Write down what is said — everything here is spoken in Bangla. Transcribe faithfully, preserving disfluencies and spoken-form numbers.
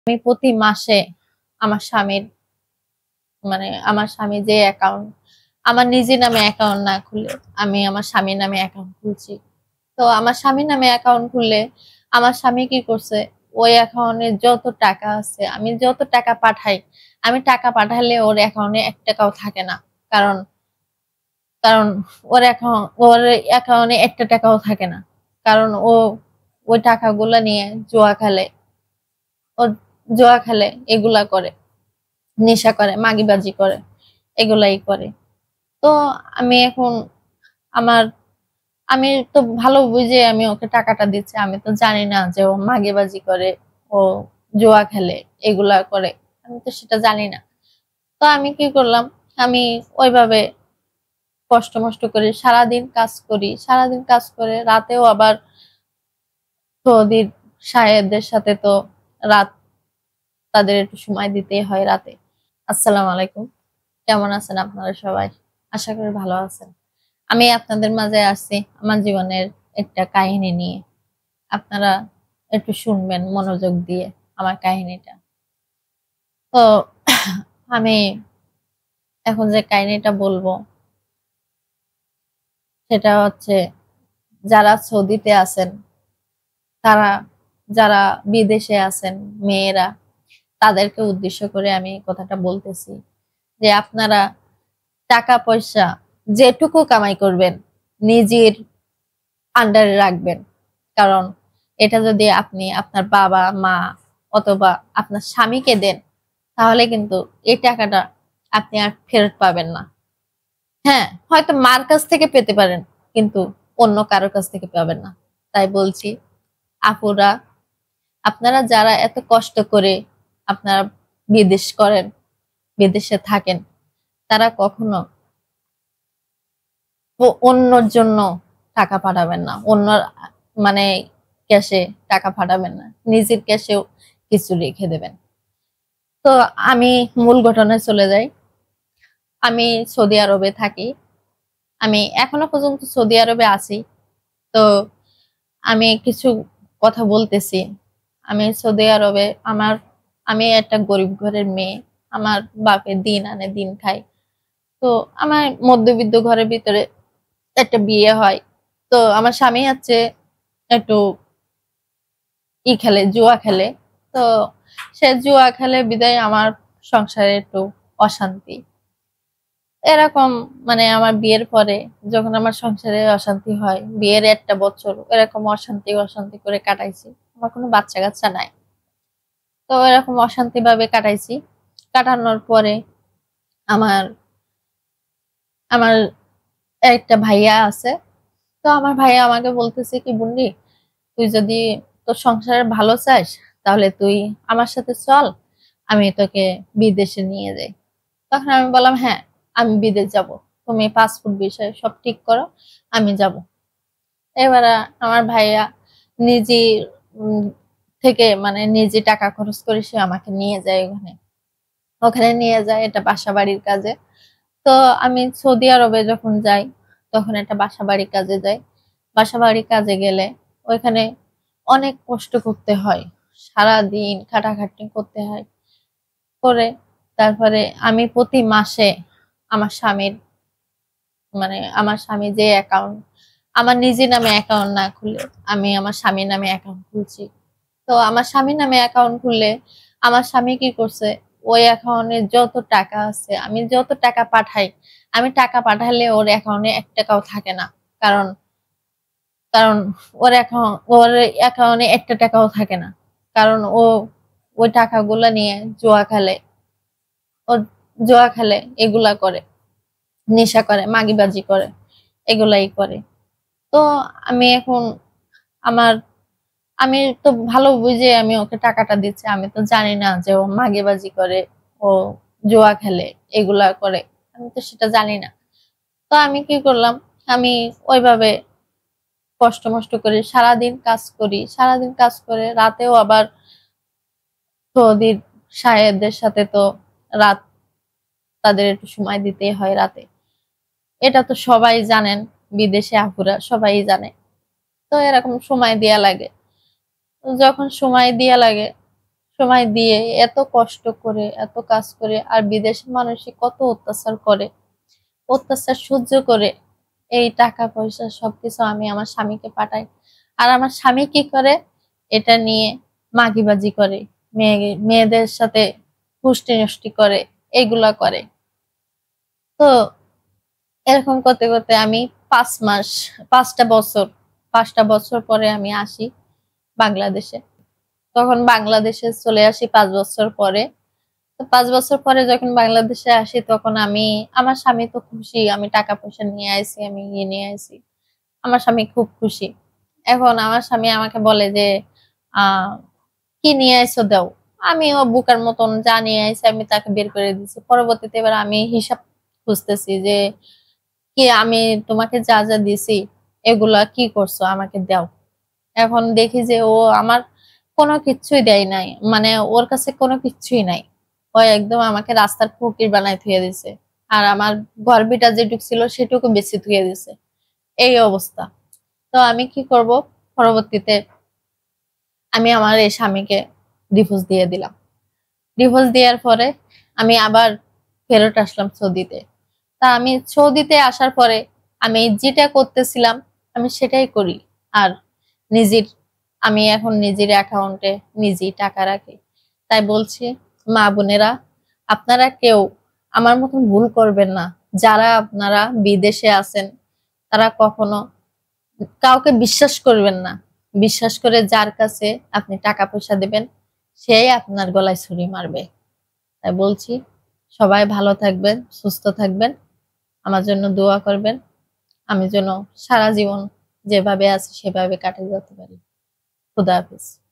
আমি প্রতি মাসে আমার স্বামীর মানে আমার স্বামী যে অ্যাকাউন্ট আমার নিজের নামে অ্যাকাউন্ট না খুলে আমি আমার স্বামীর নামে অ্যাকাউন্ট খুলছি। তো আমার স্বামীর নামে অ্যাকাউন্ট খুললে আমার স্বামী কি করছে, ওই অ্যাকাউন্টে যত টাকা আছে আমি যত টাকা পাঠাই, আমি টাকা পাঠালে ওর অ্যাকাউন্টে এক টাকাও থাকে না। কারণ কারণ ওর অ্যাকাউন্ট ওর অ্যাকাউন্টে একটা টাকাও থাকে না। কারণ ও ওই টাকাগুলা নিয়ে জুয়া খেলে, ও জুয়া খেলে, এগুলা করে, নেশা করে, মাগিবাজি করে, এগুলাই করে। তো আমি এখন আমার আমি তো ভালো বুঝে আমি ওকে টাকাটা দিচ্ছি, আমি তো জানি না যে ও মাগিবাজি করে, ও জুয়া খেলে, এগুলা করে, আমি তো সেটা জানি না। তো আমি কি করলাম, আমি ওইভাবে কষ্ট মষ্ট করে সারাদিন কাজ করি, সারাদিন কাজ করে রাতেও আবার সৌদির সাহেবদের সাথে তো রাত তাদের একটু সময় দিতেই হয় রাতে। আসসালামু আলাইকুম, কেমন আছেন আপনারা সবাই? আশা করি ভালো আছেন। আমি আপনাদের মাঝে আসছি আমার জীবনের একটা কাহিনী নিয়ে। আপনারা একটু শুনবেন মনোযোগ দিয়ে আমার কাহিনীটা। তো আমি এখন যে কাহিনীটা বলবো সেটা হচ্ছে, যারা সৌদিতে আছেন, তারা যারা বিদেশে আছেন মেয়েরা, তাদেরকে উদ্দেশ্য করে আমি কথাটা বলতেছি যে আপনারা টাকা পয়সা যেটুকু কামাই করবেন নিজের আন্ডারে রাখবেন। কারণ এটা যদি আপনি আপনার বাবা মা অথবা আপনার স্বামীকে দেন, তাহলে কিন্তু এই টাকাটা আপনি আর ফেরত পাবেন না। হ্যাঁ, হয়তো মার কাছ থেকে পেতে পারেন, কিন্তু অন্য কারোর কাছ থেকে পাবেন না। তাই বলছি, আপুরা, আপনারা যারা এত কষ্ট করে আপনারা বিদেশ করেন, বিদেশে থাকেন, তারা কখনো অন্যর জন্য টাকা পাঠাবেন না, অন্য মানে ক্যাশে টাকা পাঠাবেন না, নিজের ক্যাশেও কিছু রেখে দেবেন। তো আমি মূল ঘটনায় চলে যাই। আমি সৌদি আরবে থাকি, আমি এখনো পর্যন্ত সৌদি আরবে আছি। তো আমি কিছু কথা বলতেছি। আমি সৌদি আরবে আমার আমি একটা গরিব ঘরের মেয়ে, আমার বাপের দিন আনে দিন খাই। তো আমার মধ্যবিত্ত ঘরের ভিতরে একটা বিয়ে হয়। তো আমার স্বামী হচ্ছে একটু ই খেলে, জুয়া খেলে। তো সে জুয়া খেলে বিদায় আমার সংসারে একটু অশান্তি এরকম। মানে আমার বিয়ের পরে যখন আমার সংসারে অশান্তি হয়, বিয়ের একটা বছর এরকম অশান্তি অশান্তি করে কাটাইছি। আমার কোনো বাচ্চা কাচ্চা নাই, তো এরকম অশান্তি ভাবে কাটাইছি। কাটানোর পরে আমার আমার একটা ভাইয়া আছে। তো আমার ভাইয়া আমাকে বলতেছে কি, বুন্ডি, তুই যদি তোর সংসারে ভালো চাস তাহলে তুই আমার সাথে চল, আমি তোকে বিদেশে নিয়ে যাই। তখন আমি বললাম, হ্যাঁ, আমি বিদেশ যাব, তুমি পাসপোর্ট বিষয় সব ঠিক করো, আমি যাব। এবার আমার ভাইয়া নিজে থেকে মানে নিজে টাকা খরচ করে সে আমাকে নিয়ে যায় ওখানে ওখানে নিয়ে যায় এটা বাসা বাড়ির কাজে। তো আমি সৌদি আরবে যখন যাই তখন একটা বাসা বাড়ির কাজে যাই। বাসা বাড়ির কাজে গেলে ওইখানে অনেক কষ্ট করতে হয়, সারা দিন খাটাখাটনি করতে হয়। করে তারপরে আমি প্রতি মাসে আমার স্বামীর মানে আমার স্বামী যে অ্যাকাউন্ট আমার নিজের নামে অ্যাকাউন্ট না খুলে আমি আমার স্বামীর নামে অ্যাকাউন্ট খুলছি। তো আমার স্বামীর নামে অ্যাকাউন্ট খুললে আমার স্বামী কি করছে, ওই অ্যাকাউন্টে যত টাকা আছে আমি যত টাকা পাঠাই, আমি টাকা পাঠালে ওর অ্যাকাউন্টে এক টাকাও থাকে না। কারণ কারণ ওর অ্যাকাউন্ট ওর অ্যাকাউন্টে একটা টাকাও থাকে না। কারণ ও ওই টাকাগুলা নিয়ে জুয়া খেলে, ও জুয়া খেলে, এগুলা করে, নেশা করে, মাগিবাজি করে, এগুলাই করে। তো আমি এখন আমার আমি তো ভালো বুঝে আমি ওকে টাকাটা দিচ্ছি, আমি তো জানি না যে ও মাগিবাজি করে, ও জুয়া খেলে, এগুলা করে, আমি তো সেটা জানি না। তো আমি কি করলাম, আমি ওইভাবে কষ্ট মষ্ট করে সারাদিন কাজ করি, সারাদিন কাজ করে রাতেও আবার সৌদির সাহেবদের সাথে তো রাত তাদের একটু সময় দিতেই হয় রাতে। এটা তো সবাই জানেন, বিদেশে আপুরা সবাই জানে। তো এরকম সময় দেয়া লাগে। যখন সময় দেয়া লাগে, সময় দিয়ে এত কষ্ট করে এত কাজ করে, আর বিদেশের মানুষই কত অত্যাচার করে, অত্যাচার সহ্য করে এই টাকা পয়সা সবকিছু আমি আমার স্বামীকে পাঠাই। আর আমার স্বামী কি করে, এটা নিয়ে মাগিবাজি করে, মেয়ে মেয়েদের সাথে পুষ্টি নষ্টি করে, এগুলা করে। তো এরকম করতে করতে আমি পাঁচ মাস পাঁচটা বছর পাঁচটা বছর পরে আমি আসি বাংলাদেশে। তখন বাংলাদেশে চলে আসি পাঁচ বছর পরে। তো পাঁচ বছর পরে যখন বাংলাদেশে আসি, তখন আমি আমার স্বামী তো খুশি, আমি টাকা পয়সা নিয়ে আইছি, আমি ইয়ে নিয়ে আইছি। আমার স্বামী খুব খুশি। এখন আমার স্বামী আমাকে বলে যে আহ কি নিয়ে আইছো দাও। আমিও বুকার মতন যা নিয়ে আইছি আমি তাকে বের করে দিচ্ছি। পরবর্তীতে এবার আমি হিসাব খুঁজতেছি যে কি আমি তোমাকে যা যা দিছি এগুলা কি করছো, আমাকে দাও। এখন দেখি যে ও আমার কোনো কিছুই দেয় নাই, মানে ওর কাছে কোনো কিছুই নাই। ও একদম আমাকে রাস্তার ফকির বানায় থুয়ে দিছে। আর আমার ঘর বিটা যেটুকু ছিল সেটুকু বেশি থুয়ে দিছে, এই অবস্থা। তো আমি কি করব, পরবর্তীতে আমি আমার এই স্বামীকে ডিভোর্স দিয়ে দিলাম। ডিভোর্স দেওয়ার পরে আমি আবার ফেরত আসলাম সৌদিতে। তা আমি সৌদিতে আসার পরে আমি যেটা করতেছিলাম আমি সেটাই করি। আর নিজের আমি এখন নিজের অ্যাকাউন্টে নিজেই টাকা রাখি। তাই বলছি মা বোনেরা, আপনারা কেউ আমার মতন ভুল করবেন না। যারা আপনারা বিদেশে আছেন তারা কখনো কাউকে বিশ্বাস করবেন না। বিশ্বাস করে যার কাছে আপনি টাকা পয়সা দেবেন সেই আপনার গলায় ছুরি মারবে। তাই বলছি সবাই ভালো থাকবেন, সুস্থ থাকবেন, আমার জন্য দোয়া করবেন, আমি যেন সারা জীবন যেভাবে আছি সেভাবে কাটিয়ে যেতে পারি। খুদা হাফেজ।